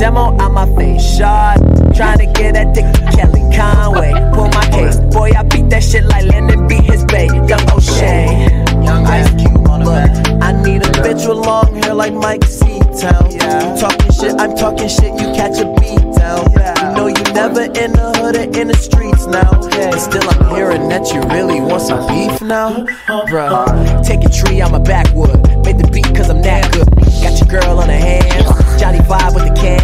demo on my face, shot. Trying to get that dick to Kelly Conway. Pull my case, boy, I beat that shit like Lennon beat his bae. Young O'Shea, young Ice Cube on the back. I need a bitch with long hair like Mike C-Town. You talking shit, I'm talking shit, you catch a beat down. You know you never in the hood or in the streets now. But still I'm hearing that you really want some beef now. Bruh, take a tree, I'm a backwood. Made the beat cause I'm that good. Got your girl on her hand, Johnny vibe with the can.